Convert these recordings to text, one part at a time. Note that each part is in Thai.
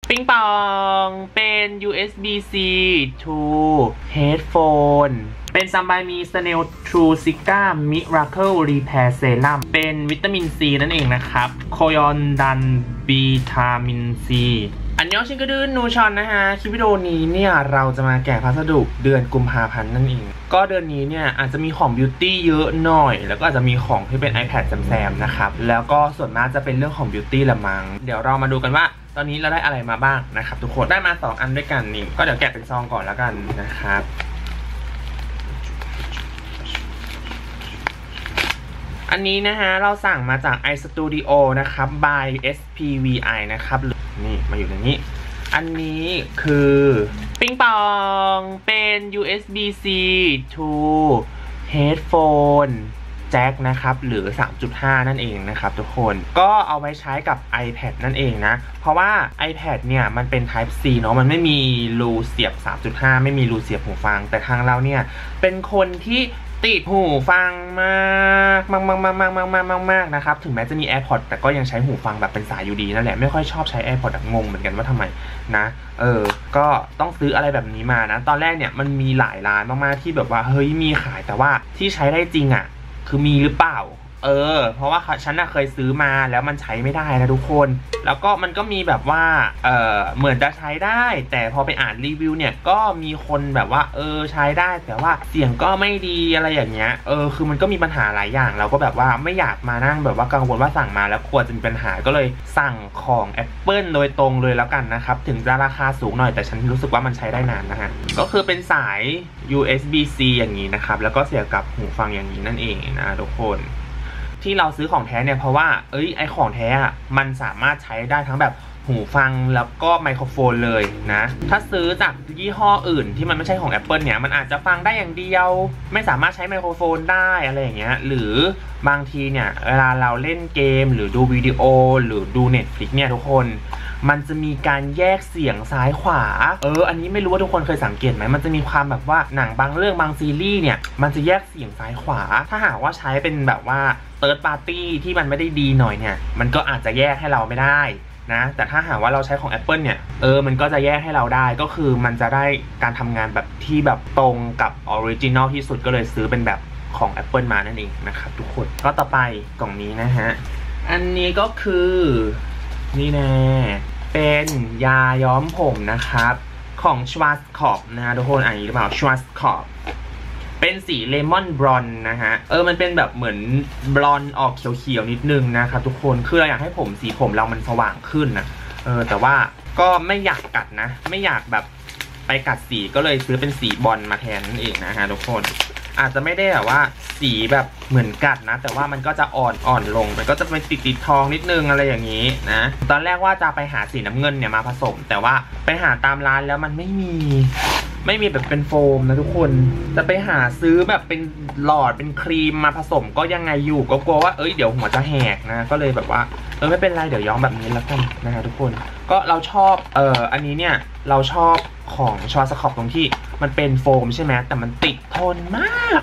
ปิงปองเป็น USB-C to headphone เป็นซัมบายมีสเนลทรูซิก้ามิราเคิลรีแพร์เซรั่มเป็นวิตามินซีนั่นเองนะครับโคยอนดันบีทามินซีอันยองชิงกระดืนนูชอนนะฮะคลิปวิดีโอนี้เนี่ยเราจะมาแกะพัสดุเดือนกุมภาพันธ์นั่นเองก็เดือนนี้เนี่ยอาจจะมีของบิวตี้เยอะหน่อยแล้วก็อาจจะมีของที่เป็น iPad แซมๆนะครับแล้วก็ส่วนมากจะเป็นเรื่องของบิวตี้ละมั้งเดี๋ยวเรามาดูกันว่าตอนนี้เราได้อะไรมาบ้างนะครับทุกคนได้มา2 อันด้วยกันนี่ก็เดี๋ยวแกะเป็นซองก่อนแล้วกันนะครับอันนี้นะฮะเราสั่งมาจาก iStudio นะครับ by SPVI นะครับนี่มาอยู่ในนี้อันนี้คือปิงปองเป็น USB-C to headphone jack นะครับหรือ 3.5 นั่นเองนะครับทุกคนก็เอาไว้ใช้กับ iPad นั่นเองนะเพราะว่า iPad เนี่ยมันเป็น Type C เนาะมันไม่มีรูเสียบ 3.5 ไม่มีรูเสียบหูฟังแต่ทางเราเนี่ยเป็นคนที่ติดหูฟังมากนะครับถึงแม้จะมี AirPods แต่ก็ยังใช้หูฟังแบบเป็นสายอยู่ดีนั่นแหละไม่ค่อยชอบใช้ AirPods งงเหมือนกันว่าทำไมนะก็ต้องซื้ออะไรแบบนี้มานะตอนแรกเนี่ยมันมีหลายร้านมากๆที่แบบว่าเฮ้ยมีขายแต่ว่าที่ใช้ได้จริงอ่ะคือมีหรือเปล่าเพราะว่าฉันน่ะเคยซื้อมาแล้วมันใช้ไม่ได้นะทุกคนแล้วก็มันก็มีแบบว่าเหมือนจะใช้ได้แต่พอไปอ่านรีวิวเนี่ยก็มีคนแบบว่าใช้ได้แต่ว่าเสียงก็ไม่ดีอะไรอย่างเงี้ยคือมันก็มีปัญหาหลายอย่างเราก็แบบว่าไม่อยากมานั่งแบบว่ากังวลว่าสั่งมาแล้วกลัวจะมีปัญหาก็เลยสั่งของ Apple โดยตรงเลยแล้วกันนะครับถึงจะราคาสูงหน่อยแต่ฉันรู้สึกว่ามันใช้ได้นานนะฮะก็คือเป็นสาย USB-C อย่างนี้นะครับแล้วก็เสียบกับหูฟังอย่างนี้นั่นเองนะทุกคนที่เราซื้อของแท้เนี่ยเพราะว่าไอของแท้อะมันสามารถใช้ได้ทั้งแบบหูฟังแล้วก็ไมโครโฟนเลยนะถ้าซื้อจากยี่ห้ออื่นที่มันไม่ใช่ของ Apple เนี่ยมันอาจจะฟังได้อย่างเดียวไม่สามารถใช้ไมโครโฟนได้อะไรอย่างเงี้ยหรือบางทีเนี่ยเวลาเราเล่นเกมหรือดูวิดีโอหรือดู Netflix เนี่ยทุกคนมันจะมีการแยกเสียงซ้ายขวาอันนี้ไม่รู้ว่าทุกคนเคยสังเกตไหมมันจะมีความแบบว่าหนังบางเรื่องบางซีรีส์เนี่ยมันจะแยกเสียงซ้ายขวาถ้าหากว่าใช้เป็นแบบว่าThird Party ที่มันไม่ได้ดีหน่อยเนี่ยมันก็อาจจะแยกให้เราไม่ได้นะแต่ถ้าหากว่าเราใช้ของ Apple เนี่ยมันก็จะแยกให้เราได้ก็คือมันจะได้การทำงานแบบที่แบบตรงกับ Original ที่สุดก็เลยซื้อเป็นแบบของ Apple มานั่นเองนะครับทุกคนก็ต่อไปกล่องนี้นะฮะอันนี้ก็คือนี่แน่เป็นยาย้อมผมนะครับของ Schwarzkopf นะฮะทุกคนอ่านอย่างนี้หรือเปล่า Schwarzkopfเป็นสีเลมอนบลอนนะฮะมันเป็นแบบเหมือนบลอนออกเขียวๆนิดนึงนะครับทุกคนคือเราอยากให้ผมสีผมเรามันสว่างขึ้นนะแต่ว่าก็ไม่อยากกัดนะไม่อยากแบบไปกัดสีก็เลยซื้อเป็นสีบอลมาแทนนั่นเองนะฮะทุกคนอาจจะไม่ได้แบบว่าสีแบบเหมือนกัดนะแต่ว่ามันก็จะอ่อนลงมันก็จะเป็นติดทองนิดนึงอะไรอย่างนี้นะตอนแรกว่าจะไปหาสีน้ำเงินเนี่ยมาผสมแต่ว่าไปหาตามร้านแล้วมันไม่มีแบบเป็นโฟมนะทุกคนจะไปหาซื้อแบบเป็นหลอดเป็นครีมมาผสมก็ยังไงอยู่ก็กลัวว่าเดี๋ยวหัวจะแหกนะก็เลยแบบว่าไม่เป็นไรเดี๋ยวย้อมแบบนี้แล้วกันนะฮะทุกคนก็เราชอบอันนี้เนี่ยเราชอบของSchwarzkopfตรงที่มันเป็นโฟมใช่ไหมแต่มันติดทนมาก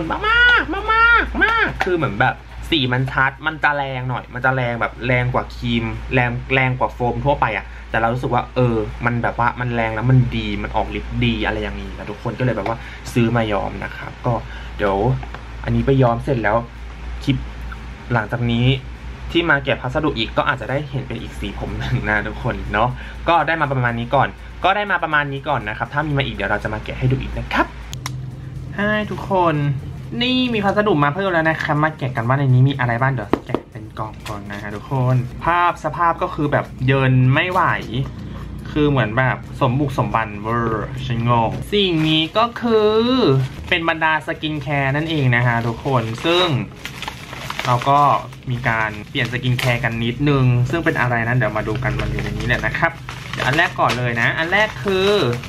คือเหมือนแบบสีมันชัดมันจะแรงหน่อยมันจะแรงแบบแรงกว่าครีมแรงกว่าโฟมทั่วไปอ่ะแต่เรารู้สึกว่ามันแบบว่ามันแรงแล้วมันดีมันออกฤทธิ์ดีอะไรอย่างนี้นะทุกคนก็เลยแบบว่าซื้อมาย้อมนะครับก็เดี๋ยวอันนี้ไปย้อมเสร็จแล้วคลิปหลังจากนี้ที่มาแกะพัสดุอีกก็อาจจะได้เห็นเป็นอีกสีผมหนึ่งนะทุกคนเนาะก็ได้มาประมาณนี้ก่อนนะครับถ้ามีมาอีกเดี๋ยวเราจะมาแกะให้ดูอีกนะครับให้ทุกคนนี่มีพัสดุมาเพิ่มแล้วนะครับมาแกะกันว่าในนี้มีอะไรบ้างเดี๋ยวแกะเป็นกล่องก่อนนะฮะทุกคนสภาพก็คือแบบเยินไม่ไหวคือเหมือนแบบสมบุกสมบันเวอร์ฉันงงสิ่งนี้ก็คือเป็นบรรดาสกินแคร์นั่นเองนะฮะทุกคนซึ่งเราก็มีการเปลี่ยนสกินแคร์กันนิดนึงซึ่งเป็นอะไรนั้นเดี๋ยวมาดูกันมันอยู่ในนี้แหละนะครับเดี๋ยวอันแรกก่อนเลยนะอันแรกคือ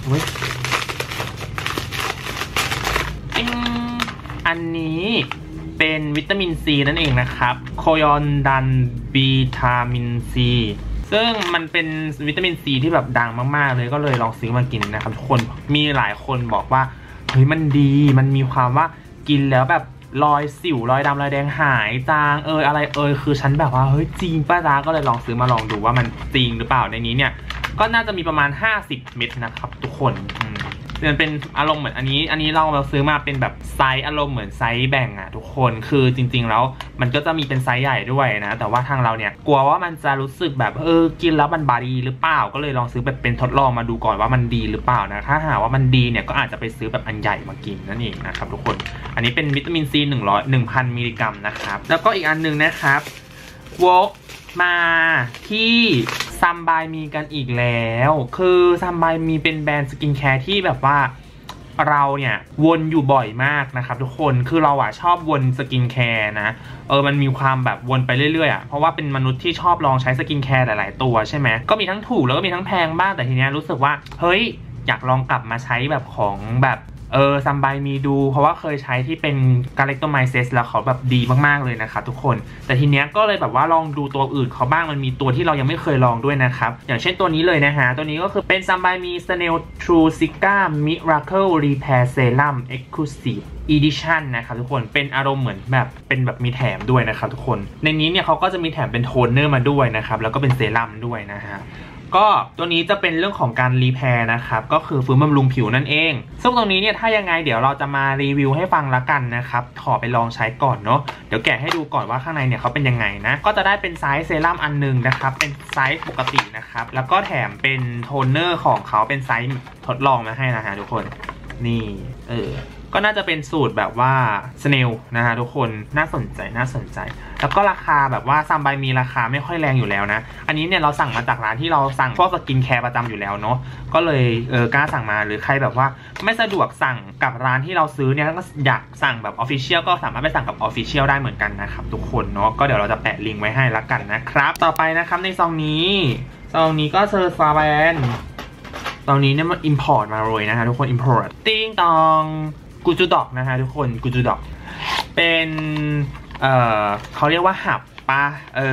อันนี้เป็นวิตามินซีนั่นเองนะครับโคยอนดันบีทามินซีซึ่งมันเป็นวิตามินซีที่แบบดังมากๆเลยก็เลยลองซื้อมากินนะครับทุกคนมีหลายคนบอกว่าเฮ้ยมันดีมันมีความว่ากินแล้วแบบรอยสิวรอยดำรอยแดงหายจางอะไรคือฉันแบบว่าเฮ้ยจริงป้าจ๊าก็เลยลองซื้อมาลองดูว่ามันจริงหรือเปล่าในนี้เนี่ยก็น่าจะมีประมาณ50 เม็ดนะครับทุกคนมันเป็นอารมณ์เหมือนอันนี้เราซื้อมาเป็นแบบไซส์อารมณ์เหมือนไซส์แบ่งอ่ะทุกคนคือจริงๆแล้วมันก็จะมีเป็นไซส์ใหญ่ด้วยนะแต่ว่าทางเราเนี่ยกลัวว่ามันจะรู้สึกแบบกินแล้วมันบาดีหรือเปล่าก็เลยลองซื้อแบบเป็นทดลองมาดูก่อนว่ามันดีหรือเปล่านะถ้าหากว่ามันดีเนี่ยก็อาจจะไปซื้อแบบอันใหญ่มากินนั่นเองนะครับทุกคนอันนี้เป็นวิตามินซี1,000 มิลลิกรัมนะครับแล้วก็อีกอันนึงนะครับวกมาที่ซัมบายมีกันอีกแล้วคือซัมบายมีเป็นแบรนด์สกินแคร์ที่แบบว่าเราเนี่ยวนอยู่บ่อยมากนะครับทุกคนคือเราชอบวนสกินแคร์นะมันมีความแบบวนไปเรื่อยๆเพราะว่าเป็นมนุษย์ที่ชอบลองใช้สกินแคร์หลายๆตัวใช่ไหมก็มีทั้งถูกแล้วก็มีทั้งแพงบ้างแต่ทีเนี้ยรู้สึกว่าเฮ้ยอยากลองกลับมาใช้แบบของแบบซัมบายมีดูเพราะว่าเคยใช้ที่เป็นกาเล็กโตไมเซสแล้วเขาแบบดีมากๆเลยนะครับทุกคนแต่ทีเนี้ยก็เลยแบบว่าลองดูตัวอื่นเขาบ้างมันมีตัวที่เรายังไม่เคยลองด้วยนะครับอย่างเช่นตัวนี้เลยนะฮะตัวนี้ก็คือเป็นซัมบายมี Snail True Cica Miracle Repair Serum Exclusive Edition นะครับทุกคนเป็นอารมณ์เหมือนแบบเป็นแบบมีแถมด้วยนะครับทุกคนในนี้เนี่ยเขาก็จะมีแถมเป็นโทนเนอร์มาด้วยนะครับแล้วก็เป็นเซรั่มด้วยนะฮะก็ตัวนี้จะเป็นเรื่องของการรีแพร์นะครับก็คือฟื้นบำรุงผิวนั่นเองซึ่งตรงนี้เนี่ยถ้ายังไงเดี๋ยวเราจะมารีวิวให้ฟังละกันนะครับขอไปลองใช้ก่อนเนาะเดี๋ยวแกะให้ดูก่อนว่าข้างในเนี่ยเขาเป็นยังไงนะก็จะได้เป็นไซส์เซรั่มอันนึงนะครับเป็นไซส์ปกตินะครับแล้วก็แถมเป็นโทนเนอร์ของเขาเป็นไซส์ทดลองมาให้นะฮะทุกคนนี่ก็น่าจะเป็นสูตรแบบว่าสเนลนะฮะทุกคนน่าสนใจแล้วก็ราคาแบบว่าซัมบายมีราคาไม่ค่อยแรงอยู่แล้วนะอันนี้เนี่ยเราสั่งมาจากร้านที่เราสั่งพวกสกินแคร์ประจำอยู่แล้วเนาะก็เลยกล้าสั่งมาหรือใครแบบว่าไม่สะดวกสั่งกับร้านที่เราซื้อเนี่ยก็อยากสั่งแบบออฟฟิเชียลก็สามารถไปสั่งกับออฟฟิเชียลได้เหมือนกันนะครับทุกคนเนาะก็เดี๋ยวเราจะแปะลิงก์ไว้ให้ละกันนะครับต่อไปนะครับในซองนี้ก็เซอร์ฟาแบนตอนนี้เนี่ยมันอิมพอร์ตมาเลยนะฮะทุกคนอิมพอร์ตติ้งตองกูจูดอกนะฮะทุกคนกูจูดอกเป็นเขาเรียกว่าหับปะ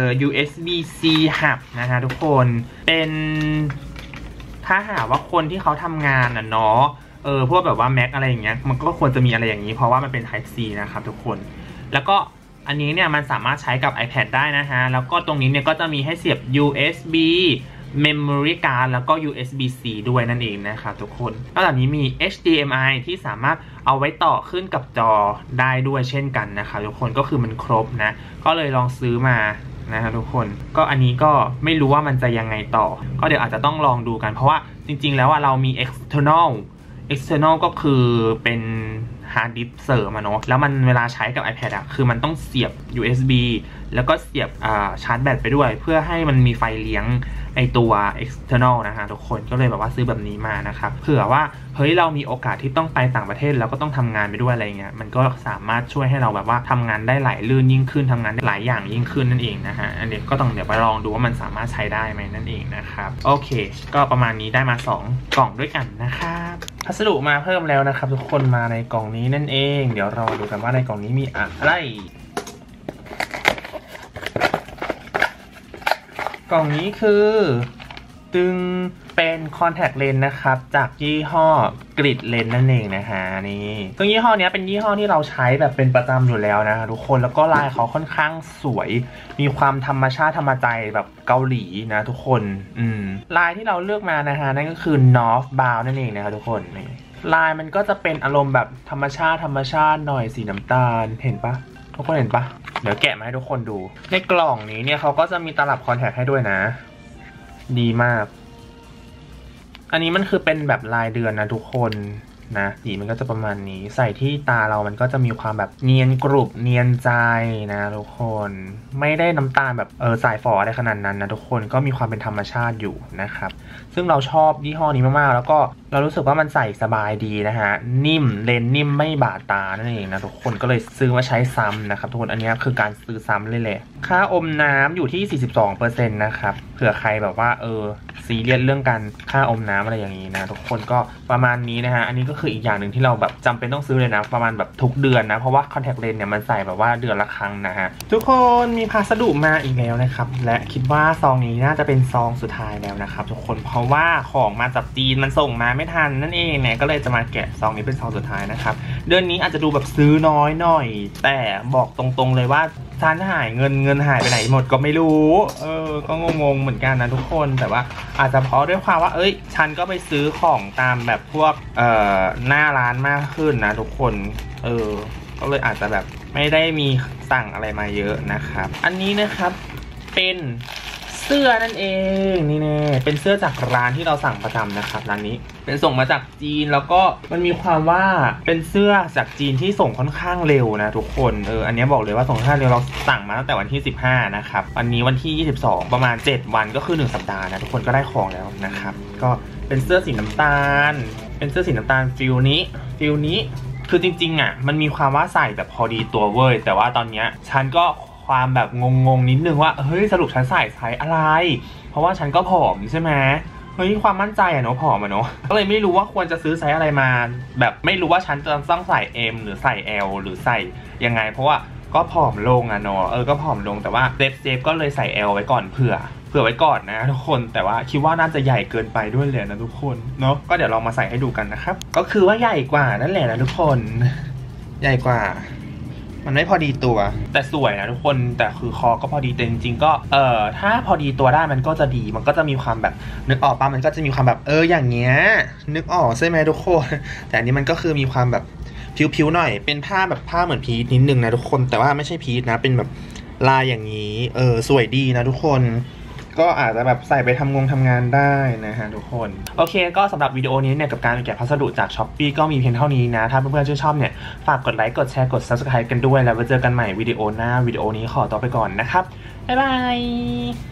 USB-C หับนะฮะทุกคนเป็นถ้าหากว่าคนที่เขาทำงานเนาะพวกแบบว่า Mac อะไรอย่างเงี้ยมันก็ควรจะมีอะไรอย่างนี้เพราะว่ามันเป็น Type C นะครับทุกคนแล้วก็อันนี้เนี่ยมันสามารถใช้กับ iPad ได้นะฮะแล้วก็ตรงนี้เนี่ยก็จะมีให้เสียบ USB Memory Card แล้วก็ USB-C ด้วยนั่นเองนะครับทุกคนนอกจากนี้มี HDMI ที่สามารถเอาไว้ต่อขึ้นกับจอได้ด้วยเช่นกันนะคะทุกคนก็คือมันครบนะก็เลยลองซื้อมานะครับทุกคนก็อันนี้ก็ไม่รู้ว่ามันจะยังไงต่อก็เดี๋ยวอาจจะต้องลองดูกันเพราะว่าจริงๆแล้วเรามี external ก็คือเป็นฮาร์ดดิสก์เสริมเนาะแล้วมันเวลาใช้กับ iPad คือมันต้องเสียบ USB แล้วก็เสียบชาร์จแบตไปด้วยเพื่อให้มันมีไฟเลี้ยงไอตัว external นะฮะทุกคนก็เลยแบบว่าซื้อแบบนี้มานะครับเผื่อว่าเฮ้ยเรามีโอกาสที่ต้องไปต่างประเทศแล้วก็ต้องทำงานไปด้วยอะไรเงี้ยมันก็สามารถช่วยให้เราแบบว่าทำงานได้ไหลลื่นยิ่งขึ้นทำงานได้หลายอย่างยิ่งขึ้นนั่นเองนะฮะอันนี้ก็ต้องเดี๋ยวไปลองดูว่ามันสามารถใช้ได้ไหมนั่นเองนะครับโอเคก็ประมาณนี้ได้มา2 กล่องด้วยกันนะครับพัสดุมาเพิ่มแล้วนะครับทุกคนมาในกล่องนี้นั่นเองเดี๋ยวเราดูกันว่าในกล่องนี้มีอะไรกล่องนี้คือเป็นคอนแทคเลนส์นะครับจากยี่ห้อกริดเลนส์นั่นเองนะฮะนี่ซึ่งยี่ห้อนี้เป็นยี่ห้อที่เราใช้แบบเป็นประจำอยู่แล้วนะทุกคนแล้วก็ลายเขาค่อนข้างสวยมีความธรรมชาติธรรมใจแบบเกาหลีนะทุกคนลายที่เราเลือกมานะฮะนั่นก็คือ North Bound นั่นเองนะครับทุกคนนี่ลายมันก็จะเป็นอารมณ์แบบธรรมชาติหน่อยสีน้ำตาลเห็นปะทุกคนเห็นปะเดี๋ยวแกะมาให้ทุกคนดูในกล่องนี้เนี่ยเขาก็จะมีตลับคอนแทคให้ด้วยนะดีมากอันนี้มันคือเป็นแบบรายเดือนนะทุกคนนะสีมันก็จะประมาณนี้ใส่ที่ตาเรามันก็จะมีความแบบเนียนกรุบเนียนใจนะทุกคนไม่ได้น้ำตาลแบบสายฝออะไรขนาดนั้นนะทุกคนก็มีความเป็นธรรมชาติอยู่นะครับซึ่งเราชอบยี่ห้อนี้มากๆแล้วก็เรารู้สึกว่ามันใส่สบายดีนะฮะนิ่มเลนนิ่มไม่บาดตานั่นเองนะทุกคนก็เลยซื้อมาใช้ซ้ำนะครับทุกคนอันนี้คือการซื้อซ้ำเลยแหละค่าอมน้ำอยู่ที่ 42% นะครับเผื่อใครแบบว่าซีเรียสเรื่องการค่าอมน้ำอะไรอย่างนี้นะทุกคนก็ประมาณนี้นะฮะอันนี้ก็คืออีกอย่างหนึ่งที่เราแบบจำเป็นต้องซื้อเลยนะประมาณแบบทุกเดือนนะเพราะว่าคอนแทคเลนส์เนี่ยมันใส่แบบว่าเดือนละครั้งนะฮะทุกคนมีพัสดุมาอีกแล้วนะครับและคิดว่าซองนี้น่าจะเป็นซองสุดท้ายแล้วนะครับทุกคนเพราะว่าของมาจากจีนมันส่งมาไม่ทันนั่นเองเนี่ยก็เลยจะมาแกะซองนี้เป็นซองสุดท้ายนะครับเดือนนี้อาจจะดูแบบซื้อน้อยหน่อยแต่บอกตรงๆเลยว่าชั้นหายเงินหายไปไหนหมดก็ไม่รู้ก็งงเหมือนกันนะทุกคนแต่ว่าอาจจะเพราะด้วยความว่าฉันก็ไปซื้อของตามแบบพวกหน้าร้านมากขึ้นนะทุกคนก็เลยอาจจะแบบไม่ได้มีสั่งอะไรมาเยอะนะครับอันนี้นะครับเป็นเสื้อนั่นเองนี่แน่เป็นเสื้อจากร้านที่เราสั่งประจำนะครับร้านนี้เป็นส่งมาจากจีนแล้วก็มันมีความว่าเป็นเสื้อจากจีนที่ส่งค่อนข้างเร็วนะทุกคนอันนี้บอกเลยว่าส่งค่อนข้างเร็วเราสั่งมาตั้งแต่วันที่15นะครับวันนี้วันที่22ประมาณ7วันก็คือ1สัปดาห์นะทุกคนก็ได้ของแล้วนะครับก็เป็นเสื้อสีน้ำตาลเป็นเสื้อสีน้ำตาลฟิลนี้คือจริงๆอ่ะมันมีความว่าใส่แบบพอดีตัวเว้ยแต่ว่าตอนเนี้ยฉันก็ความแบบงงนิดนึงว่าเฮ้ยสรุปฉันใส่ไซส์อะไรเพราะว่าฉันก็ผอมใช่ไหมเฮ้ยความมั่นใจอะเนาะผอมอะเนาะก็เลยไม่รู้ว่าควรจะซื้อไซส์อะไรมาแบบไม่รู้ว่าฉันจะต้องใส่ M หรือใส่ L หรือใส่ยังไงเพราะว่าก็ผอมลงอะเนาะก็ผอมลงแต่ว่าเซฟก็เลยใส่ L ไว้ก่อนเผื่อไว้ก่อนนะทุกคนแต่ว่าคิดว่าน่าจะใหญ่เกินไปด้วยเลยนะทุกคนเนาะก็เดี๋ยวลองมาใส่ให้ดูกันนะครับก็คือว่าใหญ่กว่านั่นแหละนะทุกคนใหญ่กว่ามันไม่พอดีตัวแต่สวยนะทุกคนแต่คือคอก็พอดีแต่จริงๆก็ถ้าพอดีตัวได้มันก็จะดีมันก็จะมีความแบบนึกออกป่ะมันก็จะมีความแบบอย่างเงี้ยนึกออกใช่ไหมทุกคนแต่อันนี้มันก็คือมีความแบบผิวๆหน่อยเป็นผ้าแบบผ้าเหมือนพีทนิดนึงนะทุกคนแต่ว่าไม่ใช่พีทนะเป็นแบบลายอย่างนี้สวยดีนะทุกคนก็อาจจะแบบใส่ไปทำงานได้นะฮะทุกคนโอเคก็สำหรับวิดีโอนี้เนี่ยกับการแกะพัสดุจาก Shopee ก็มีเพียงเท่านี้นะถ้าเพื่อนๆชื่นชอบเนี่ยฝากกดไลค์กดแชร์กด Subscribe กันด้วยแล้วไว้เจอกันใหม่วิดีโอหน้าวิดีโอนี้ขอตัวไปก่อนนะครับบ๊ายบาย